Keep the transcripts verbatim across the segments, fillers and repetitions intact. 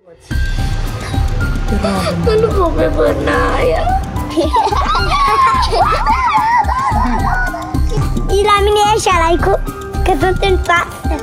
Nu pot pe bărnaia. Și la mine e așa, like-ul, că sunt în față.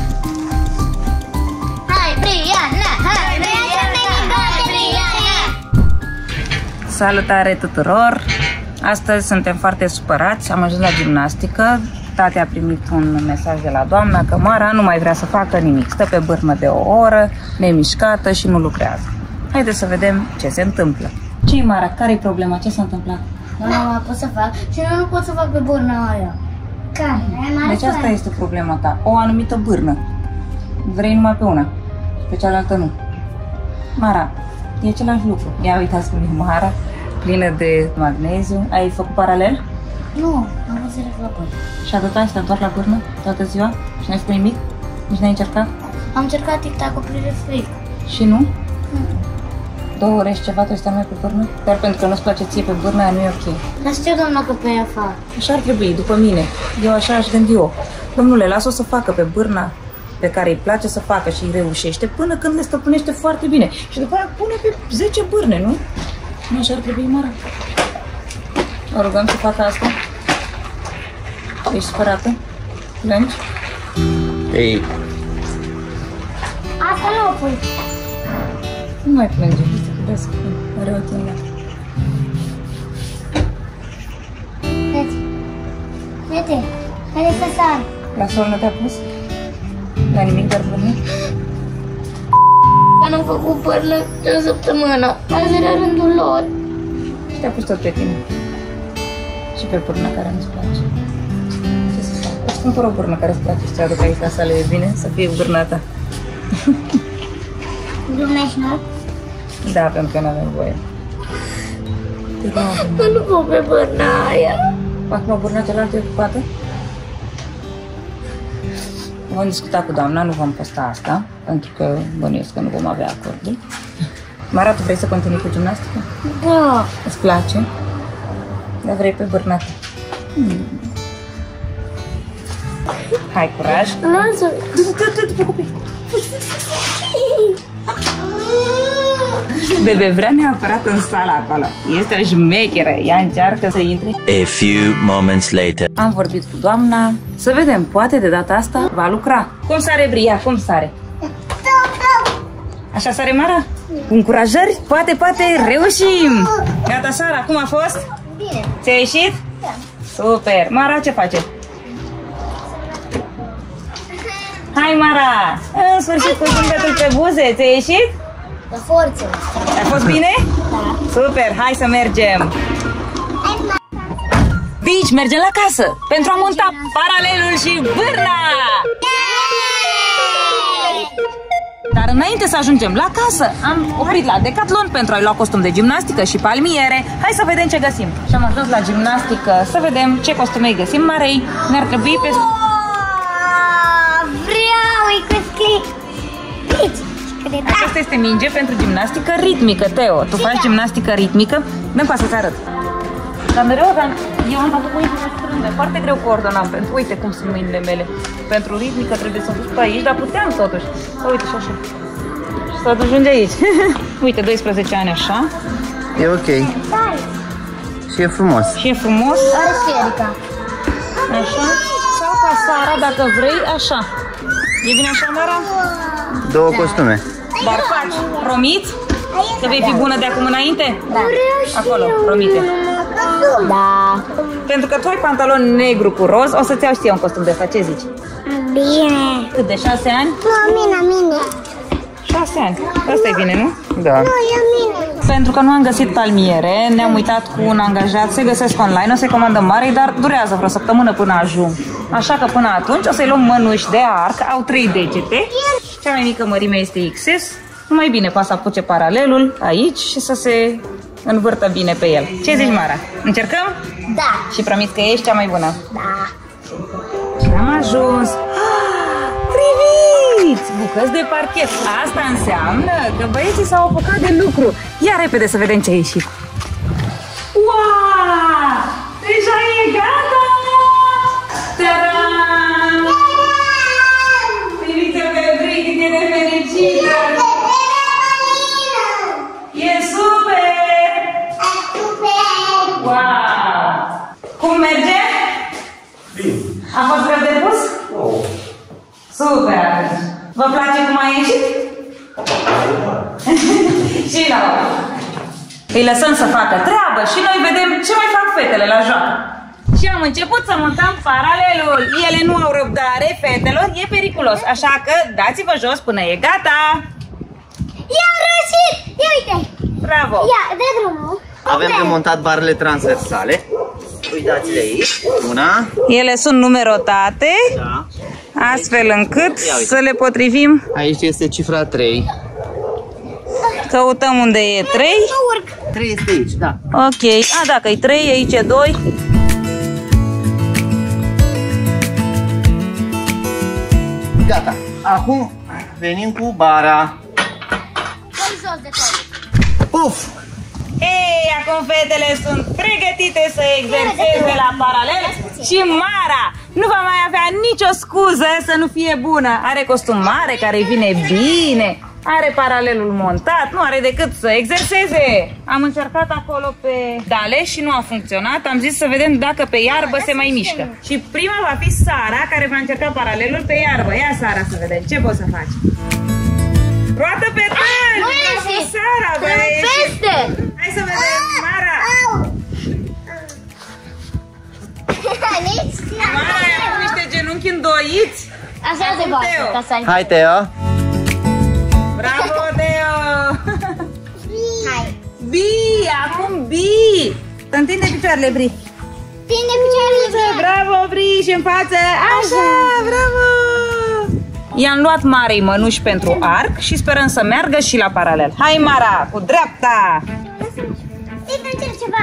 Hai, Briana! Hai, Briana! Hai, Briana! Salutare tuturor! Astăzi suntem foarte supărați, am ajuns la gimnastică. Tati a primit un mesaj de la doamna că Mara nu mai vrea să facă nimic. Stă pe bârnă de o oră, nemișcată și nu lucrează. Haideți să vedem ce se întâmplă. Ce-i, Mara? Care-i problema? Ce s-a întâmplat? Nu mai pot să fac și nu, nu pot să fac pe bârna aia. Care? Deci asta este problema ta. O anumită bârnă. Vrei numai pe una. Pe cealaltă nu. Mara, e același lucru. Ia uitați cum e Mara, plină de magneziu. Ai făcut paralel? Nu, am văzut la bârnă. Și atât ai stat doar la bârnă toată ziua? Și n-ai făcut nimic? Nici n-ai încercat? Am încercat tic-tac-ul prin refric. Și nu? Două ore și ceva trebuie să stai mai pe bârnă? Doar pentru că nu-ți place ție pe bârnă, aia nu e ok. Dar știu, doamna, că pe ea fac. Așa ar trebui, după mine. Eu așa aș gândi eu. Domnule, lasă-o să facă pe bârna pe care îi place să facă și îi reușește până când le stăpânește foarte bine. Și după aia pune pe zece bârne, nu? Nu așa ar trebui, Mara? O rugăm să facă asta. Ești supărată? Plângi? Ei. Asta nu o pui. Nu mai plânge, vezi că are ochii în lacrimi. Vezi? Vede, vede să sar. La sol nu te-a pus? La nimic, doar bârnă? Că n-am făcut bârnă de o săptămână. Azi era rândul lor. Și te-a pus tot pe tine. Și pe bârnă care nu-ți place. Ce să fac? Îți cumpăr o bârnă care îți place și ți aduc aici la sală, e bine? Să fie bârna ta. Glumești, nu? Da, pentru că n-avem voie. Că nu pot pe bărnaia. Acum bârna cealaltă e ocupată? Vom discuta cu doamna, nu vom posta asta, pentru că bănuiesc că nu vom avea acordul. Mara, tu vrei să continui cu gimnastică? Da. Îți place? Dar vrei pe bârna ta. Hmm. Hai, curaj! Lasă! Du-te pe copii! Bebe vrea neapărat în sala acolo. Este o șmecheră. Ea încearcă să intre. A few moments later. Am vorbit cu doamna. Să vedem, poate de data asta va lucra. Cum sare, Bria? Cum sare? Așa sare, Mara? Cu încurajări? Poate, poate, reușim! Gata, Sara, cum a fost? Bine. Ți-a ieșit? Da. Super! Mara, ce face? Hai, Mara! În sfârșit cu zâmbetul pe buze, ți-a ieșit? De forță. A fost bine? Da. Super, hai să mergem! Bici, mergem la casă pentru a monta paralelul și bârna! Dar înainte să ajungem la casă, am oprit la Decathlon pentru a-i lua costum de gimnastică și palmiere. Hai să vedem ce găsim. Și am ajuns la gimnastică să vedem ce costume îi găsim Marei. Ne-ar trebui pe... Vreau, e cu scris. Asta este minge pentru gimnastică ritmică, Teo. Tu faci gimnastică ritmică? Dă-mi pa să-ți arăt. Dar mereu aveam... Eu am avut mâinile strânde. Foarte greu coordonam pentru... Uite cum sunt mâinile mele. Pentru ritmică trebuie să duc pe aici, dar puteam totuși. Uite și așa. Și să ajunge aici. Uite, doisprezece ani așa. E ok. Și e frumos. Și e frumos. Are și Erica. Așa. Sau ca Sara, dacă vrei, așa. E bine așa, Mara? Două costume. Dar faci. Promiți? Că vei fi bună de acum înainte? Da. Acolo, promite. Da. Pentru că tu ai pantalon negru cu roz, o să-ți iau și eu un costum de fac. Ce zici? Bine. Cât, de șase ani? Nu, mine, mine. Șase ani. Asta e bine, nu? Da. Nu, e mine. Pentru că nu am găsit palmiere, ne-am uitat cu un angajat, se găsesc online, o să-i comandăm Marei, dar durează vreo săptămână până ajung. Așa că până atunci o să-i luăm mănuși de arc, au trei degete. Cea mai mică mărime este X S. Mai bine poate să apuce paralelul aici și să se învârtă bine pe el. Ce zici, Mara? Încercăm? Da. Și promis că ești cea mai bună. Da. Și am ajuns. Ah, priviți! Bucăți de parchet. Asta înseamnă că băieții s-au apucat de lucru. Ia repede să vedem ce a ieșit. Wow! Deja e gata! Tadam! Priviți-o pe Bri, cât e de fericită! Vină! Îi lăsăm să facă treabă și noi vedem ce mai fac fetele la joacă. Și am început să montăm paralelul. Ele nu au răbdare, fetelor, e periculos. Așa că dați-vă jos până e gata. I-am reușit! Ia uite! Bravo! Ia, dă drumul! Avem de montat barele transversale. Uitați de aici. Una. Ele sunt numerotate, Da. astfel încât Ia uite. să le potrivim. Aici este cifra trei. Căutăm unde e trei. trei este aici, da. Ok, a, dacă e trei, aici e doi. Gata. Acum venim cu bara. Dă-i jos de tot! Puf! Ei, acum fetele sunt pregătite să exerseze la paralel și Mara nu va mai avea nicio scuză să nu fie bună. Are costum mare care îi vine bine, are paralelul montat, nu are decât să exerseze. Am încercat acolo pe dale și nu a funcționat, am zis să vedem dacă pe iarbă se mai mișcă. Și prima va fi Sara care va încerca paralelul pe iarbă. Ia Sara să vedem ce poți să faci. Roată pe târg! Bravo, Sara, băi! Peste! Hai să vedem, Mara! Mara, ai avut niște genunchi îndoiți? Așa se Acum bate, Teo. ca să ai... Hai, Teo. Bravo, Teo! Hai! Bi, acum Bi! Să întinde picioarele, Bri. Tinde picioarele pe ea. Bravo, Bri, și în față! Așa, bravo! I-am luat Marei mănuși pentru arc și sperăm să meargă și la paralel. Hai, Mara, cu dreapta! Tinde, încerc ceva.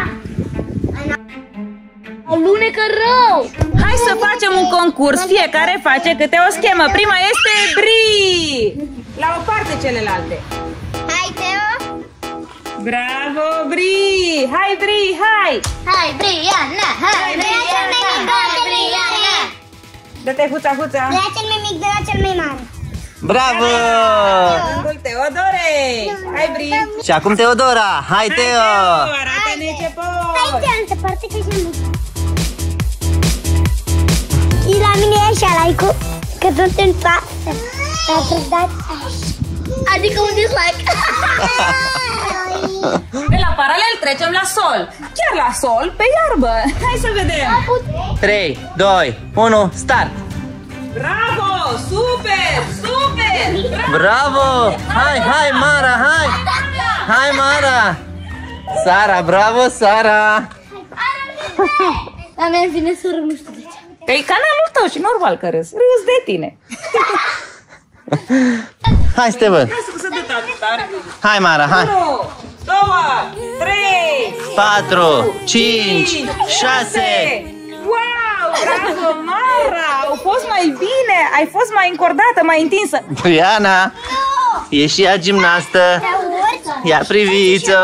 Alunecă rău! Hai să facem un concurs, fiecare face câte o schemă. Prima este Bri! La o parte celelalte. Hai, Teo! Bravo, Bri! Hai, Bri, hai! Hai, Briana! Hai, Briana! Hai, Briana! Dă-te huța, huța! De la cel mai mic, de la cel mai mare. Bravo! Rândul Teodorei! Hai, Bri! Și acum Teodora. Hai, Teo! Arată-ne ce Hai, poți! de altă parte, că și mic. Și la mine e așa like-ul, că sunt în față. Dar dați așa. Adică un dislike. De la paralel trecem la sol. Chiar la sol, pe iarbă. Hai să vedem. trei, doi, unu, start! Bravo! Super! Super! Bravo! Hai, hai, Mara, hai! Hai, Mara! Sara, bravo, Sara! La mine vine să râd, nu știu de ce. Că e canalul tău și normal că râzi. Râzi de tine. Hai să te văd! Hai să dă tare. Hai, Mara, hai! unu, doi, trei, patru, cinci, șase! Wow! Bravo, Mara! Au fost mai bine! Ai fost mai încordată, mai întinsă. Briana! E și ea gimnastă! Ia priviți-o!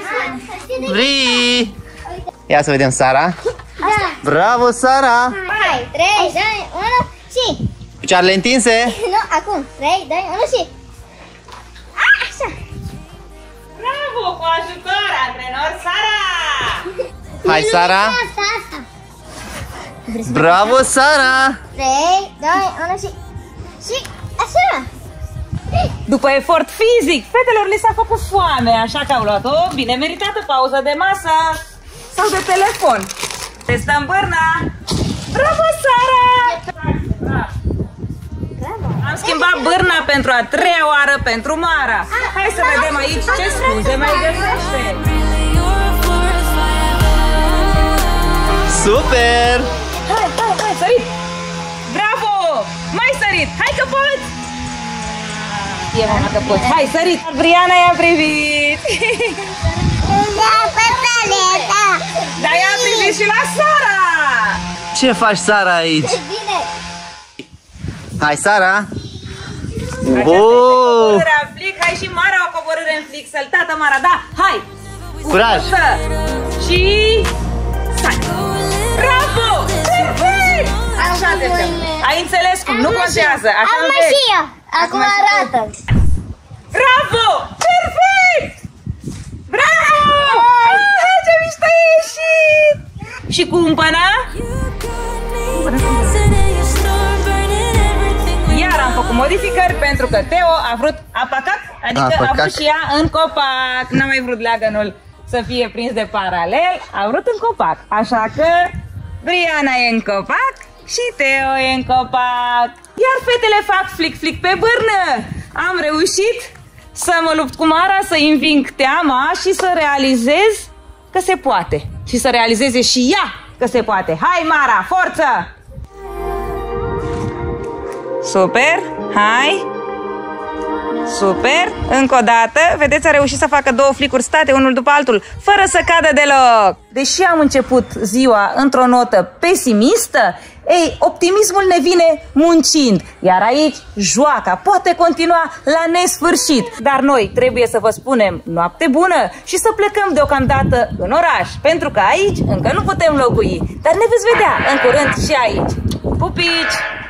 Bri! Ia să vedem Sara! Bravo, Sara! Hai, trei, doi, unu și... Picioarele întinse! Nu, acum, trei, doi, unu și... Așa! Bravo! Cu ajutor, antrenor Sara! Hai, Sara! Asta, asta! Bravo, Sara! trei, doi, unu și... Și așa! După efort fizic, fetelor li s-a făcut foame, așa că au luat o bine meritată pauză de masă sau de telefon. Testăm bârna! Bravo, Sara! Am schimbat bârna pentru a treia oară pentru Mara. Hai să vedem aici ce scuze mai găsește. Super! Hai, hai, hai, sărit! Bravo! Mai sărit! Hai că poți! E mama că poți! Hai, sărit! Briana i-a privit! Da, pătaleta! Dar i-a privit și la Sara! Ce faci, Sara, aici? Bine! Hai, Sara! Aceasta Oh! este coborârea în flic. Hai și Mara o coborâre în flic. Săltată, Mara, da! Hai! Curaj! Să. Și... Stai! Bravo! Perfect! Așa te vedem. Ai înțeles cum? Nu contează. Așa Acum înveți. și eu! Acum arată! Bravo! Perfect! Bravo! Ah, ce mișto ai ieșit! Și cumpăna? Iar am făcut modificări pentru că Teo a vrut apacat, Adică A, a, păcat. vrut și ea în copac. N-a mai vrut leagănul să fie prins de paralel, a vrut în copac. Așa că Briana e în copac și Teo e în copac. Iar fetele fac flic-flic pe bârnă. Am reușit să mă lupt cu Mara, să înving teama și să realizez că se poate. Și să realizeze și ea că se poate. Hai, Mara, forță! Super, hai! Super, încă o dată. Vedeți, a reușit să facă două flicuri state, unul după altul, fără să cadă deloc. Deși am început ziua într-o notă pesimistă, ei, optimismul ne vine muncind. Iar aici, joaca poate continua la nesfârșit. Dar noi trebuie să vă spunem noapte bună și să plecăm deocamdată în oraș, pentru că aici încă nu putem locui. Dar ne veți vedea în curând și aici. Pupici!